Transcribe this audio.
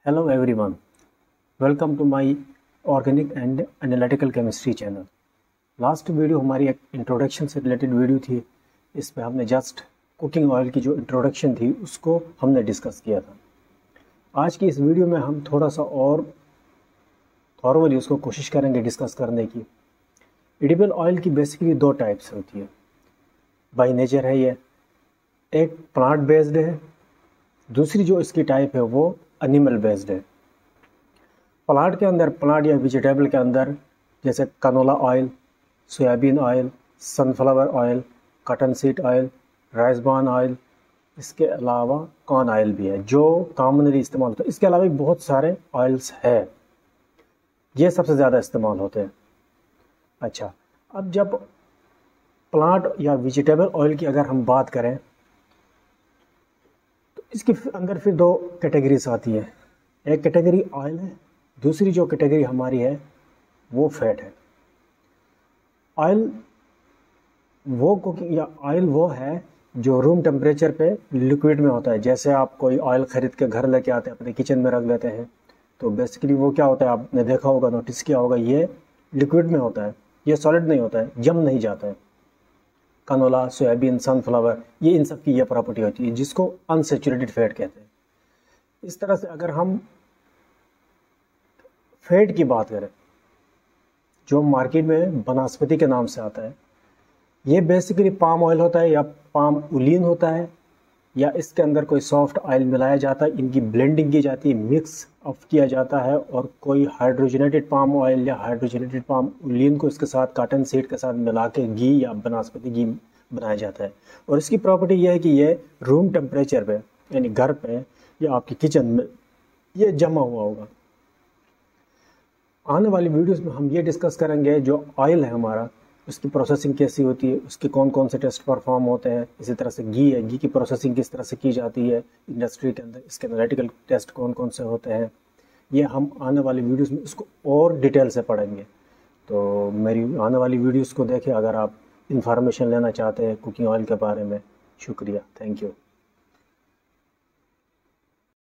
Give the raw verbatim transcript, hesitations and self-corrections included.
Hello everyone, welcome to my organic and analytical chemistry channel. Last video हमारी एक introduction से related video थी। इसमें हमने जस्ट कुकिंग ऑयल की जो इंट्रोडक्शन थी उसको हमने डिस्कस किया था। आज की इस वीडियो में हम थोड़ा सा और थॉरवली उसको कोशिश करेंगे डिस्कस करने की। एडिबल ऑयल की बेसिकली दो टाइप्स होती है, बाय नेचर है ये, एक प्लांट बेस्ड है, दूसरी जो इसकी टाइप है वो एनिमल बेस्ड है। प्लांट के अंदर, प्लांट या वेजिटेबल के अंदर जैसे canola oil, soybean oil, sunflower oil, cotton seed oil, rice bran oil, इसके अलावा कॉर्न ऑयल भी है जो कॉमनली इस्तेमाल होता है। इसके अलावा भी बहुत सारे ऑयल्स है, ये सबसे ज़्यादा इस्तेमाल होते हैं। अच्छा, अब जब प्लांट या वेजिटेबल ऑयल की अगर हम बात करें तो इसके अंदर फिर दो कैटेगरीज आती है। एक कैटेगरी ऑयल है, दूसरी जो कैटेगरी हमारी है वो फैट है। ऑयल वो कुकिंग या ऑयल वो है जो रूम टेम्परेचर पे लिक्विड में होता है। जैसे आप कोई ऑयल ख़रीद के घर लेके आते हैं, अपने किचन में रख लेते हैं, तो बेसिकली वो क्या होता है, आपने देखा होगा, नोटिस किया होगा, ये लिक्विड में होता है, ये सॉलिड नहीं होता है, जम नहीं जाता है। कनोला, सोयाबीन, सनफ्लावर, ये इन सब की ये प्रॉपर्टी होती है जिसको अनसेचुरेटेड फैट कहते हैं। इस तरह से अगर हम फैट की बात करें जो मार्केट में वनस्पति के नाम से आता है, ये बेसिकली पाम ऑयल होता है या पाम उलीन होता है, या इसके अंदर कोई सॉफ्ट ऑयल मिलाया जाता है, इनकी ब्लेंडिंग की जाती है, मिक्स अप किया जाता है और कोई हाइड्रोजनेटेड पाम ऑयल या हाइड्रोजनेटेड पाम उलीन को इसके साथ कॉटन सीड के साथ मिला के घी या वनस्पति घी बनाया जाता है। और इसकी प्रॉपर्टी यह है कि ये रूम टेम्परेचर पे, यानी घर पे या आपकी किचन में ये जमा हुआ होगा। आने वाली वीडियोस में हम ये डिस्कस करेंगे जो ऑयल है हमारा, उसकी प्रोसेसिंग कैसी होती है, उसके कौन कौन से टेस्ट परफॉर्म होते हैं। इसी तरह से घी है, घी की प्रोसेसिंग किस तरह से की जाती है इंडस्ट्री के अंदर, इसके एनालिटिकल टेस्ट कौन कौन से होते हैं, ये हम आने वाली वीडियोस में इसको और डिटेल से पढ़ेंगे। तो मेरी आने वाली वीडियोस को देखें अगर आप इंफॉर्मेशन लेना चाहते हैं कुकिंग ऑयल के बारे में। शुक्रिया, थैंक यू।